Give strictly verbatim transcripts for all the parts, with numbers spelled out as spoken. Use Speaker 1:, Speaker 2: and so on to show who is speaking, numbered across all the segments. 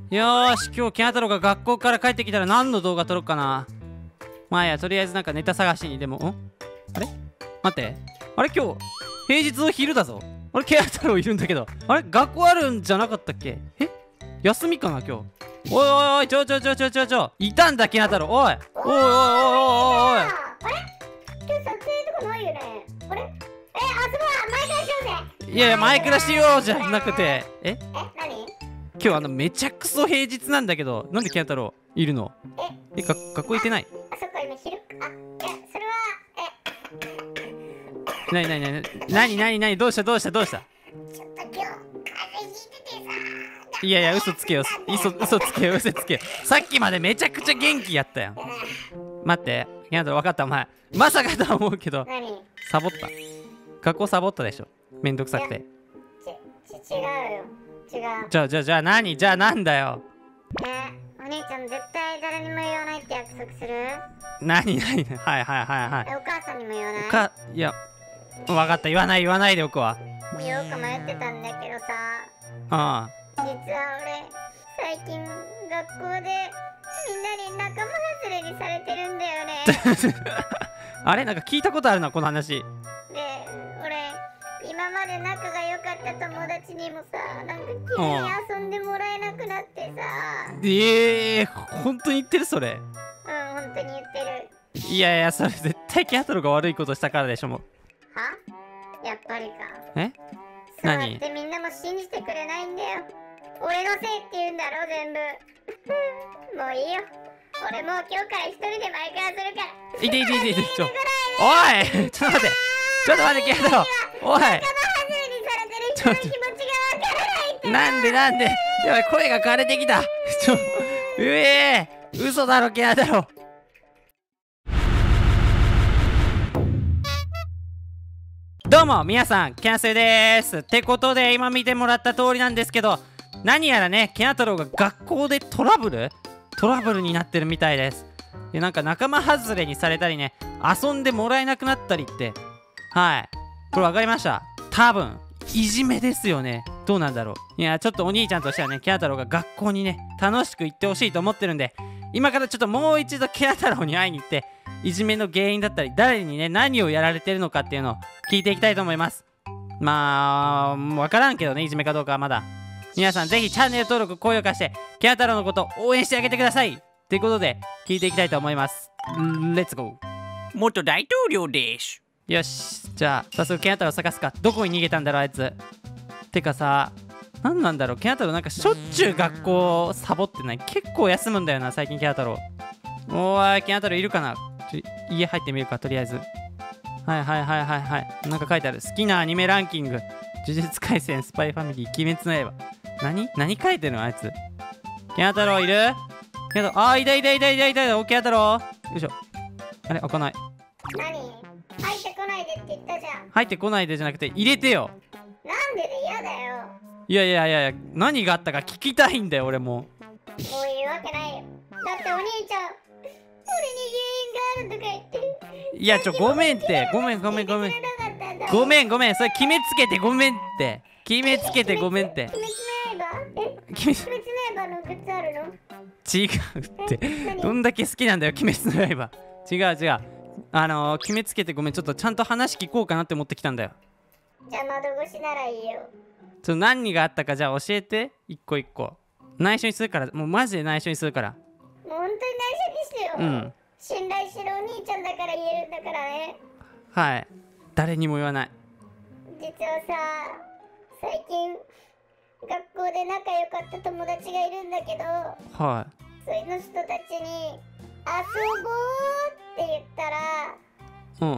Speaker 1: よーし、今日ケンタロウが学校から帰ってきたら何の動画撮ろうかな。まあいいや、とりあえずなんかネタ探しにでも。んあれ待って、あれ今日平日の昼だぞ。あれケンタロウいるんだけど、あれ学校あるんじゃなかったっけ？え休みかな今日。おいおいおい、ちょちょちょちょちょちょ、いたんだケンタロウ。おいおいおいおいおいおい。
Speaker 2: あれ今日撮影とかないよね。あれえ、あそこはマイクラしようぜ。
Speaker 1: いやいや、マイクラしようじゃなくて、え
Speaker 2: え、何？
Speaker 1: 今日あのめちゃくそ平日なんだけど、なんでケンタロウいるの？え、が学校行ってない？
Speaker 2: あそこ今昼か。あ、いや、それは、え。
Speaker 1: なになになになになになにどうしたどうしたどうした？
Speaker 2: ちょっと今日、風邪ひいててさ。
Speaker 1: いやいや、嘘つけよ。嘘、嘘つけよ、嘘つけよ。さっきまでめちゃくちゃ元気やったやん。待って、ケンタロウ分かった、お前。まさかとは思うけど、
Speaker 2: 何？
Speaker 1: サボった。学校サボったでしょ。めんどくさくて。
Speaker 2: ち、ち、違うよ。違う。
Speaker 1: じゃあ、じゃあ、じゃあ何？じゃあなんだよ。
Speaker 2: え、お兄ちゃん絶対誰にも言わないって約束する？
Speaker 1: 何何はいはいはいはい。
Speaker 2: え、お母さんにも言わない？
Speaker 1: か、いや、分かった。言わない言わないでおくわ。
Speaker 2: 言おうか迷ってたんだけどさ。
Speaker 1: ああ。
Speaker 2: 実は俺、最近学校でみんなに仲間外れにされてるんだよね。
Speaker 1: あれなんか聞いたことあるな、この話。
Speaker 2: で、俺、今まで仲が良かった友達にもさ、なんか急に遊んでもらえなくなってさ。
Speaker 1: ええー、本当に言ってるそれ？
Speaker 2: うん、本当に言ってる。
Speaker 1: いやいや、それ絶対ケンタロウが悪いことしたからでしょ、もう。
Speaker 2: は？やっぱりか。
Speaker 1: え？
Speaker 2: そうや
Speaker 1: 何？
Speaker 2: ってみんなも信じてくれないんだよ。俺のせいって言うんだろ、全部。もういいよ。俺もう今日から一人でマイクラするから。
Speaker 1: いていていていて、ちょ。おいちょっと待って。ちょっと待って、ケンタロウ。おい。
Speaker 2: 仲間外れにされてる人の気持ちがわからないって。
Speaker 1: なんでなんで。やばい、声が枯れてきた。ちょ、うえー、嘘だろ、ケンタロウ。どうも皆さん、ケンスーです。ってことで今見てもらった通りなんですけど、何やらね、ケンタロウが学校でトラブルトラブルになってるみたいです。で、なんか仲間外れにされたりね、遊んでもらえなくなったりって、はい、これ分かりました。多分いじめですよね。どうなんだろう。いや、ちょっとお兄ちゃんとしてはね、ケンタロウが学校にね、楽しく行ってほしいと思ってるんで、今からちょっともう一度ケンタロウに会いに行って、いじめの原因だったり、誰にね、何をやられてるのかっていうのを聞いていきたいと思います。まあ、分からんけどね、いじめかどうかはまだ。皆さんぜひチャンネル登録、高評価して、ケンタロウのこと応援してあげてください。っていうことで、聞いていきたいと思います。レッツゴー。
Speaker 3: 元大統領です。
Speaker 1: よし、じゃあ、早速ケンタロウ探すか。どこに逃げたんだろう、あいつ。てかさ、何なんだろう、ケンタロウなんかしょっちゅう学校サボってない？結構休むんだよな、最近ケンタロウ。おーい、ケンタロウいるかな？ちょ家入ってみるか、とりあえず。はいはいはいはいはい。なんか書いてある。好きなアニメランキング。呪術廻戦、スパイファミリー、鬼滅の刃。何何書いてるのあいつ。ケンタロウいる？ケンタロウ、あー、いたいたいたいたいたいた。ケンタロウ。よいしょ。あれ開かない。
Speaker 2: 何？入ってこないでって言ったじゃん。
Speaker 1: 入ってこないでじゃなくて、入れてよ。
Speaker 2: なんでで嫌だよ。
Speaker 1: いやいやいやいや、何があったか聞きたいんだよ、俺も。
Speaker 2: もう言うわけないよ。だってお兄ちゃん、俺に原因があるとか言って。
Speaker 1: いや、ちょ、ごめんって。ごめんごめんごめん。ごめんごめん。それ決めつけてごめんって。決めつけてごめんって。
Speaker 2: 鬼滅の刃？え？
Speaker 1: 鬼滅
Speaker 2: 鬼滅の刃のグッズあるの？
Speaker 1: 違うって。どんだけ好きなんだよ、鬼滅の刃。違う違う。あのー、決めつけてごめん。ちょっとちゃんと話聞こうかなって思ってきたんだよ。
Speaker 2: じゃあ窓越しならいいよ。
Speaker 1: ちょっと何があったかじゃあ教えて。一個一個。内緒にするから。もうマジで内緒にするから。
Speaker 2: もう本当に内緒にしてよ。
Speaker 1: うん。
Speaker 2: 信頼してるお兄ちゃんだから言えるんだからね。
Speaker 1: はい。誰にも言わない。
Speaker 2: 実はさ、最近学校で仲良かった友達がいるんだけど、
Speaker 1: はい。
Speaker 2: その人たちに遊ぼうって言ったら、
Speaker 1: うん。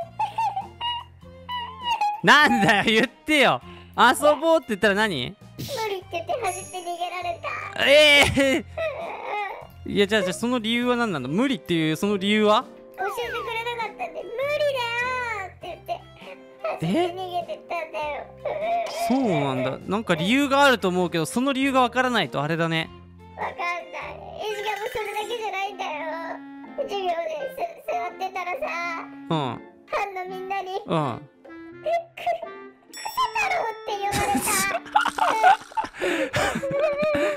Speaker 1: なんだよ、言ってよ。遊ぼうって言ったら何？
Speaker 2: 無理って言って走って逃げられた。
Speaker 1: ええー、いや、じゃあじゃあその理由は何なんだ？無理っていうその理由は？
Speaker 2: 教えてくれなかったんで、無理だよって言って走って逃げてったんだよ。
Speaker 1: そうなんだ。なんか理由があると思うけど、その理由がわからないとあれだね。
Speaker 2: わかんない。え、しかもそれだけじゃないんだよ。授業です座ってたらさ、
Speaker 1: うん。
Speaker 2: 班のみんなに
Speaker 1: うん。
Speaker 2: クソ太郎って呼ばれた。もうダメだ。
Speaker 1: 草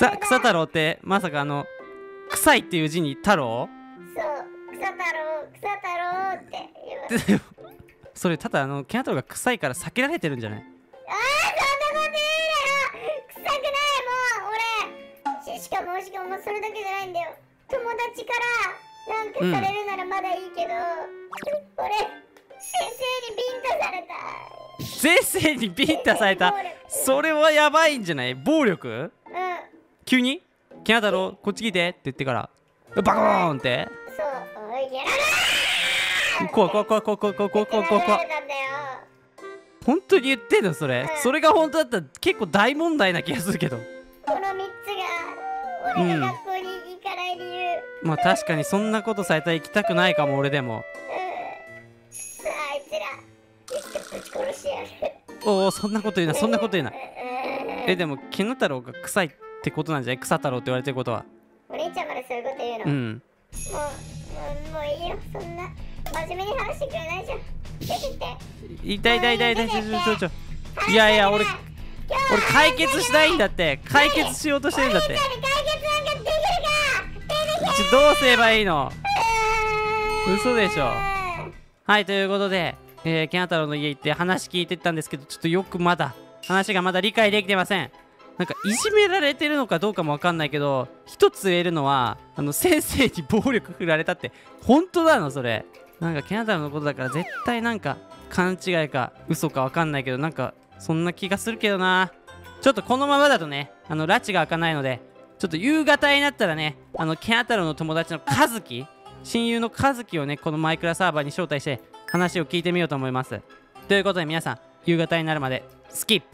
Speaker 1: 草草太郎ってまさかあの臭いっていう字に太郎？
Speaker 2: そう、草太郎草太郎って言う。
Speaker 1: それただあのケナ太郎が臭いから避けられてるんじゃない？
Speaker 2: ああ、そんなこと言うなよ。臭くないもう俺。ししかもしかもそれだけじゃないんだよ。友達からなんかされるならまだいいけど、俺先生にビンタされた。
Speaker 1: 先生にビンタされた。それはやばいんじゃない？暴力？
Speaker 2: うん。
Speaker 1: 急にケナ太郎こっち来てって言ってからバコーンって。
Speaker 2: そう、おいやらなー。
Speaker 1: 怖い怖い怖い怖い怖い怖い怖い怖い怖い怖い。
Speaker 2: たんだよ。
Speaker 1: 本当に言ってんのそれ？
Speaker 2: うん
Speaker 1: それが本当だったら結構大問題な気がするけど。
Speaker 2: このみっつが俺が学校に行かない理由。
Speaker 1: まあ確かにそんなことされたら行きたくないかも俺でも。
Speaker 2: うん。さあ、あいつら一つぶち殺しやる。
Speaker 1: おおそんなこと言うなそんなこと言うな。
Speaker 2: うん。
Speaker 1: えでもケナ太郎が臭いってことなんじゃない？草太郎って言われてることは。
Speaker 2: お兄ちゃんまでそういうこと言うの。
Speaker 1: うん
Speaker 2: もう、もう、もういいよ。そんな真面目に話してくれないじゃん。出てって。
Speaker 1: 痛い痛い痛い痛いちょちょちょちょいやいや俺俺解決したいんだって。解決しようとしてるんだって。
Speaker 2: 解決なんかできるか。出てき
Speaker 1: ちょどうすればいいの？
Speaker 2: て。
Speaker 1: 嘘でしょ。はいということで、えー、ケナ太郎の家行って話聞いてったんですけど、ちょっとよくまだ話がまだ理解できてません。なんかいじめられてるのかどうかもわかんないけど、一つ言えるのはあの先生に暴力振られたって本当なのそれ？なんかケナ太郎のことだから絶対なんか勘違いか嘘かわかんないけど、なんかそんな気がするけどな。ちょっとこのままだとね、あの拉致が開かないので、ちょっと夕方になったらね、あのケナ太郎の友達の和樹、親友の和樹をねこのマイクラサーバーに招待して話を聞いてみようと思います。ということで皆さん夕方になるまでスキップ。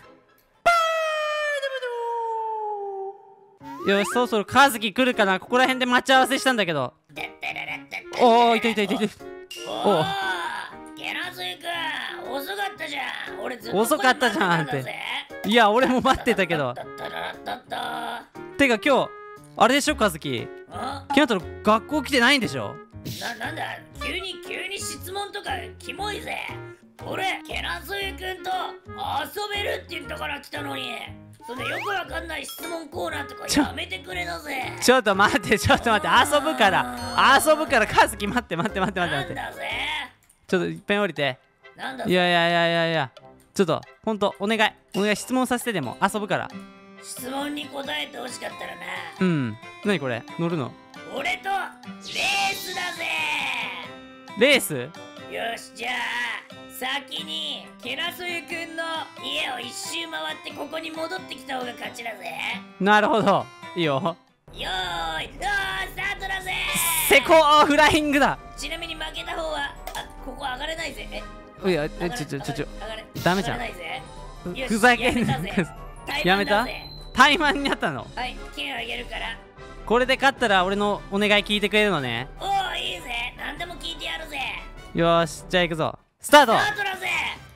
Speaker 1: よしそろそろ和樹来るかな。ここら辺で待ち合わせしたんだけど。おおいたいたいたいた。おお
Speaker 3: ケナスイ君遅かったじゃん。俺ずっと
Speaker 1: 遅かったじゃんって。いや俺も待ってたけど。てか今日あれでしょ和樹、ケナ太郎学校来てないんでしょ？
Speaker 3: な、なんだ急に急に質問とかキモいぜ。俺ケナスイ君と遊べるって言ったから来たのに、それよくわかんない質問コーナーとかやめてくれなぜ。
Speaker 1: ちょっと待ってちょっと待って遊ぶから遊ぶから和樹待って待って待って待って待って。
Speaker 3: なんだぜ。
Speaker 1: ちょっといっぺん降りて。
Speaker 3: なんだ
Speaker 1: いやいやいやいやいやちょっとほんとお願いお願い、質問させてでも遊ぶから。
Speaker 3: 質問に答えてほしかったらな。
Speaker 1: うん。何これ乗るの？
Speaker 3: 俺とレースだぜ。
Speaker 1: レース？
Speaker 3: よしじゃあ先にケナスイ君の家を一周回ってここに戻ってきた方が勝ちだぜ。
Speaker 1: なるほどいいよ。
Speaker 3: よーいあースタートだぜ。
Speaker 1: セコーフライングだ。
Speaker 3: ちなみに負けた方はあここ上がれないぜ。え
Speaker 1: いやえちょちょちょちょ
Speaker 3: 上がれ
Speaker 1: ダメじゃん。
Speaker 3: 上がれないぜ。よし
Speaker 1: ふざけんな
Speaker 3: やめたぜ。
Speaker 1: やめた？怠慢になったの？
Speaker 3: はい剣あげるから。
Speaker 1: これで勝ったら俺のお願い聞いてくれるのね。
Speaker 3: おおいいぜ何でも聞いてやるぜ。
Speaker 1: よーしじゃあ行くぞスタート。
Speaker 3: スタートだぜ。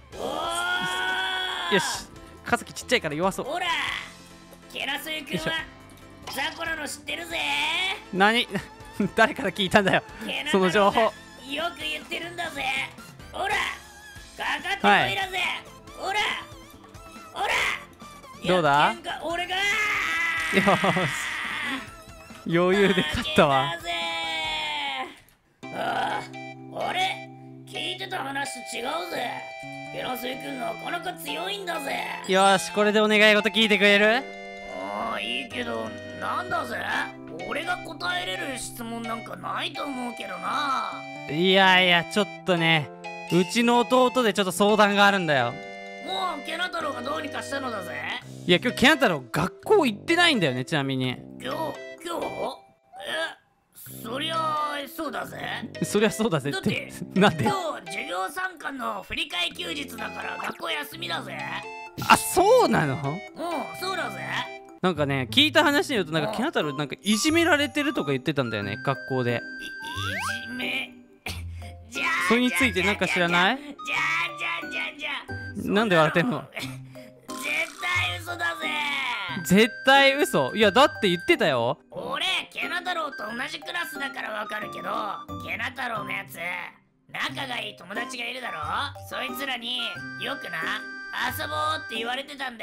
Speaker 3: おー
Speaker 1: よし和樹ちっちゃいから弱そう。
Speaker 3: ほらケナスイ君はザコラの知ってるぜ。
Speaker 1: 何誰から聞いたんだよ
Speaker 3: ケナ
Speaker 1: その情報。
Speaker 3: よく言ってるんだぜ。ほらかかってこいだぜ。ほらほら
Speaker 1: どうだ？
Speaker 3: やってんか俺が
Speaker 1: よーし余裕で勝ったわ。
Speaker 3: 負けたぜ。あああれ聞いてた話と違うぜ。ケナスイ君なかなか強いんだぜ。
Speaker 1: よーしこれでお願い事聞いてくれる？
Speaker 3: ああいいけどなんだぜ。俺が答えれる質問なんかないと思うけどな。
Speaker 1: いやいやちょっとねうちの弟でちょっと相談があるんだよ。
Speaker 3: もうケナ太郎がどうにかしたのだぜ。
Speaker 1: いや今日ケナ太郎学校行ってないんだよね。ちなみに
Speaker 3: 今日今日えそりゃそうだぜ。
Speaker 1: そりゃそうだぜっ
Speaker 3: だってて
Speaker 1: なんで？
Speaker 3: 今日授業参観の振り替え休日だから学校休みだぜ。
Speaker 1: あそうなの？
Speaker 3: うんそうだぜ。
Speaker 1: なんかね聞いた話によるとなんかケナ太郎なんかいじめられてるとか言ってたんだよね学校で。
Speaker 3: いいじめじゃあ
Speaker 1: それについてなんか知らない？
Speaker 3: じゃあじゃあじゃあじゃあじゃあ
Speaker 1: なんで笑ってんの？
Speaker 3: 絶対嘘だぜ。
Speaker 1: 絶対嘘。いやだって言ってたよ。
Speaker 3: 俺ケナ太郎と同じクラスだからわかるけど、ケナ太郎のやつ仲がいい友達がいるだろ。そいつらによくな遊ぼうって言われてたんだよ。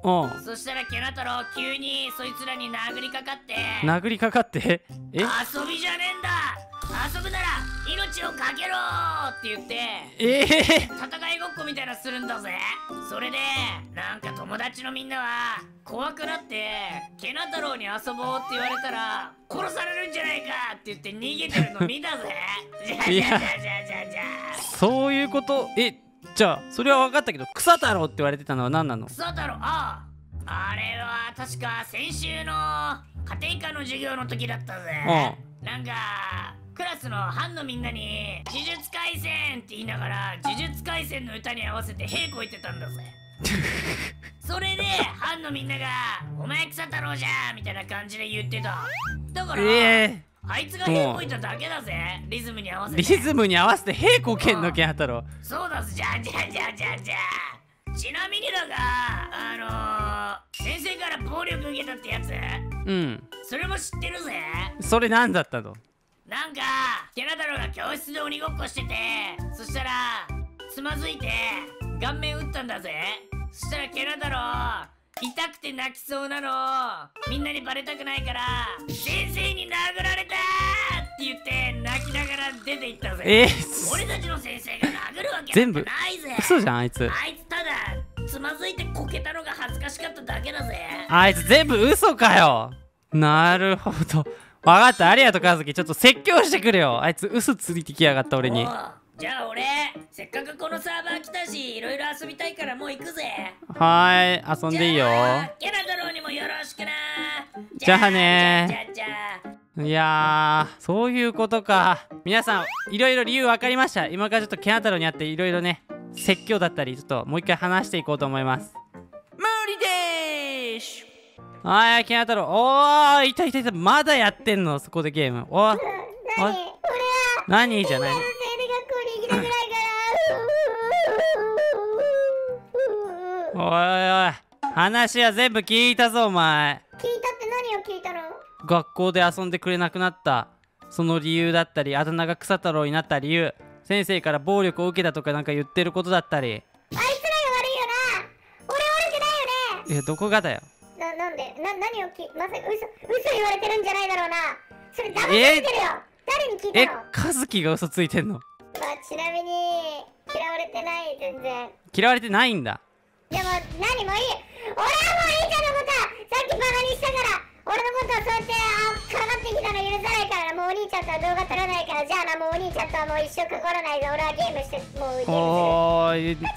Speaker 1: おう
Speaker 3: そしたらケナ太郎急にそいつらに殴りかかって
Speaker 1: 殴りかかってえ
Speaker 3: 遊びじゃねえんだ、遊ぶなら命をかけろーって言って
Speaker 1: ええ
Speaker 3: 戦いごっこみたいなのするんだぜ。それでなんか友達のみんなは怖くなってケナ太郎に遊ぼうって言われたら殺されるんじゃないかって言って逃げてるの見たぜ。じゃあじゃあじゃあじゃあじゃあじゃあ
Speaker 1: そういうこと。えじゃあそれは分かったけど、草太郎って言われてたのは何なの？
Speaker 3: 草太郎、ああ、あれは確か先週の家庭科の授業の時だったぜ。なんかクラスの班のみんなに呪術廻戦って言いながら呪術廻戦の歌に合わせて屁こいてたんだぜ。それで班のみんなが「お前草太郎じゃん」みたいな感じで言ってた。だから、
Speaker 1: え
Speaker 3: あいつが屁こいただけだぜ、リズムに合わせて。
Speaker 1: リズムに合わせて屁こけんのケナ太郎。
Speaker 3: そうだぜ。じゃあじゃあじゃあじゃあじゃあちなみにだが、あのー、先生から暴力受けたってやつ、
Speaker 1: うん、
Speaker 3: それも知ってるぜ。
Speaker 1: それ何だったの？
Speaker 3: なんかケナ太郎が教室で鬼ごっこしてて、そしたらつまずいて顔面打ったんだぜ。そしたらケナ太郎痛くて泣きそうなのをみんなにバレたくないから「先生に殴られた!」って言って泣きながら出て行ったぜ。
Speaker 1: えー、
Speaker 3: 俺たちの先生が殴るわけ
Speaker 1: 全部
Speaker 3: なんてないぜ。
Speaker 1: 嘘じゃんあいつ。
Speaker 3: あいつただつまずいてこけたのが恥ずかしかっただけだぜ。
Speaker 1: あいつ全部嘘かよ。なるほど、分かった。ありがとう和樹、ちょっと説教してくれよ。あいつ嘘ついてきやがった俺に。
Speaker 3: おうじゃあ俺せっかくこのサーバー来たしいろいろ遊びたいからもう行くぜ。
Speaker 1: はーい、遊んでいいよ。
Speaker 3: じゃあケナ太郎にもよろしくな。
Speaker 1: じゃあねー。
Speaker 3: じゃあじゃあじゃ
Speaker 1: いやー、そういうことか。皆さんいろいろ理由分かりました。今からちょっとケナ太郎に会っていろいろね、説教だったりちょっともう一回話していこうと思います。
Speaker 3: 無理でーし。
Speaker 1: はい、ケナ太郎。おー、いたいたいた。まだやってんのそこでゲーム。おー、
Speaker 2: 何俺は
Speaker 1: 何じゃないの。
Speaker 2: お前のせいで学校に行きたくないから。
Speaker 1: おいおい、話は全部聞いたぞお前。
Speaker 2: 聞いたって何を聞いたの？
Speaker 1: 学校で遊んでくれなくなったその理由だったり、あだ名が草太郎になった理由、先生から暴力を受けたとかなんか言ってることだったり。
Speaker 2: あいつらが悪いよな。俺悪くないよね。
Speaker 1: いや、どこがだよ。
Speaker 2: な、なんでな、何をき、まさか嘘、嘘言われてるんじゃないだろうな。それ騙されてるよ。誰に聞い
Speaker 1: え、
Speaker 2: たの？
Speaker 1: 和樹が嘘ついてんの？
Speaker 2: まあ、ちなみに嫌われてない、全然。
Speaker 1: 嫌われてないんだ。
Speaker 2: でも何もいい。俺はもういいちゃんのことはさっきバカにしたから、俺のことはそうやってあかかってきたの許さないからな。もうお兄ちゃんとは動画撮らないから、じゃあな、もうお兄ちゃんとはもう一生関わらないで、俺はゲームして、もうゲームする。
Speaker 1: おーい、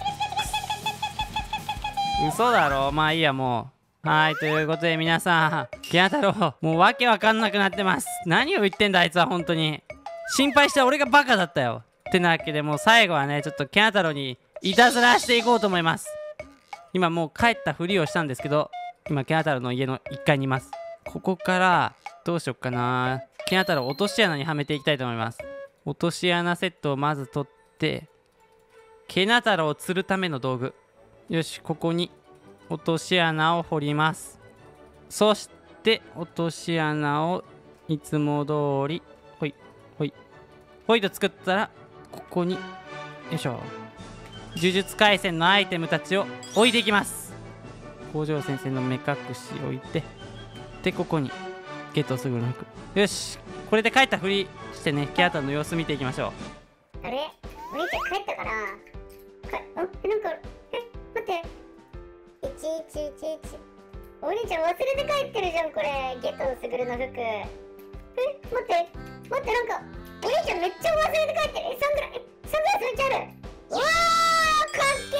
Speaker 1: 嘘だろ。まあいいや、もう。はい、ということで皆さん、ケナ太郎もうわけわかんなくなってます。何を言ってんだあいつは。本当に心配した俺がバカだったよ。ってなわけで、もう最後はね、ちょっとケナ太郎にいたずらしていこうと思います。今もう帰ったふりをしたんですけど、今ケナ太郎の家のいっかいにいます。ここからどうしよっかな。ケナ太郎落とし穴にはめていきたいと思います。落とし穴セットをまず取って、ケナ太郎を釣るための道具。よし、ここに落とし穴を掘ります。そして落とし穴をいつも通りほいほいほいと作ったら、ここによいしょ、呪術廻戦のアイテムたちを置いていきます。工場先生の目隠しを置いて、でここにゲットすぐの服。よし、これで帰ったふりしてね、ケナ太郎の様子見ていきましょ
Speaker 2: あれ、お兄ちゃん帰ったかな。かあ、なんかえ、待って、いちいちいちいち、お兄ちゃん忘れて帰ってるじゃん。これゲットすぐるの服。え、待って待って、なんかお兄ちゃんめっちゃ忘れて帰ってる。え、サングラス、え、サングラスめっちゃある。うわー、かっけ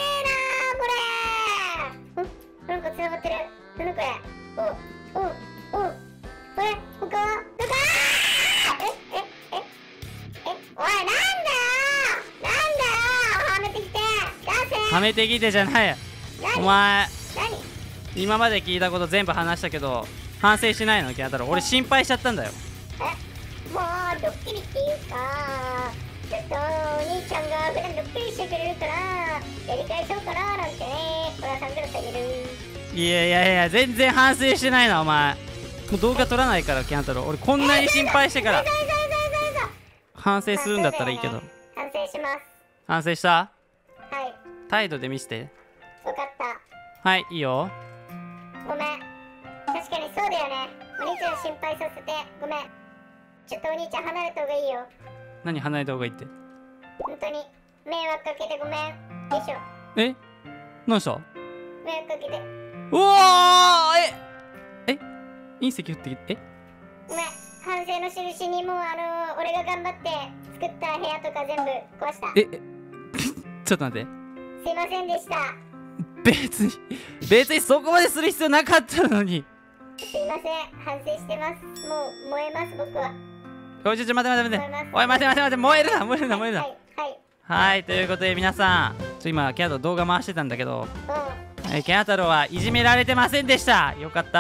Speaker 2: ーなーこれ。お、なんか繋がってる。なにこれ。おおおお、これ他はなんか、あー、ええええ、おい、なんだよなんだよ、はめてきて出せ。
Speaker 1: う。はめてきてじゃないよお
Speaker 2: 何
Speaker 1: 前。
Speaker 2: 何
Speaker 1: 今まで聞いたこと全部話したけど反省しないのケナ太郎。俺心配しちゃったんだよ。
Speaker 2: え、もうドッキリっていうか、ちょっとお兄ちゃんが普段ドッキリしてくれるからやり返そうかななんてね。これはサングラスあげる。
Speaker 1: いやいやいや、全然反省してないなお前。もう動画撮らないからケナ太郎。俺こんなに心配してから
Speaker 2: そうそうそうそうそう。
Speaker 1: 反省するんだったらいいけど。
Speaker 2: 反省します。
Speaker 1: 反省した？
Speaker 2: はい、
Speaker 1: 態度で見せて。
Speaker 2: わかった。
Speaker 1: はい、いいよ。
Speaker 2: ごめん。確かにそうだよね。お兄ちゃん心配させてごめん。ちょっとお兄ちゃん離れた方がいいよ。
Speaker 1: 何離れた方がいいって。
Speaker 2: 本当に迷惑かけてごめん。よいしょ。
Speaker 1: え何した？
Speaker 2: 迷惑かけて
Speaker 1: うわー、ええ隕石降ってきて、え
Speaker 2: ごめん。反省の印にもうあのー、俺が頑張って作った部屋とか全部壊した。
Speaker 1: ええちょっと待って、
Speaker 2: すいませんでした。
Speaker 1: 別に別にそこまでする必要なかったのに。
Speaker 2: すいません、反省してます。もう燃えます僕は。
Speaker 1: おいちょちょ待て待て待て、
Speaker 2: 燃えます。
Speaker 1: おい待て待て待て、燃えるな燃えるな燃えるな。
Speaker 2: はいはい
Speaker 1: はいということで皆さん、ちょ今ケナタロウ動画回してたんだけど、
Speaker 2: は
Speaker 1: えーケナタロウはいじめられてませんでした。よかった。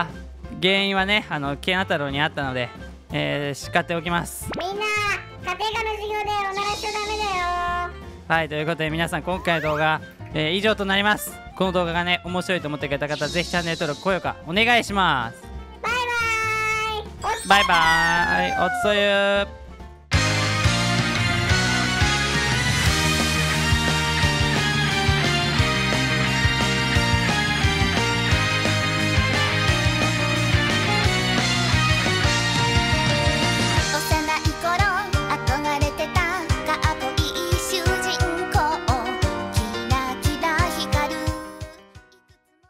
Speaker 1: 原因はねあのケナタロウにあったので、えー、叱っておきます。
Speaker 2: うん。みんな家庭科の授業でおならしちゃダメだよ。
Speaker 1: はいということで皆さん今回の動画、えー以上となります。この動画がね面白いと思ってくれた方、ぜひチャンネル登録高評価お願いします。
Speaker 2: バイバーイ。おつ
Speaker 1: バイバーイ、おつそゆー。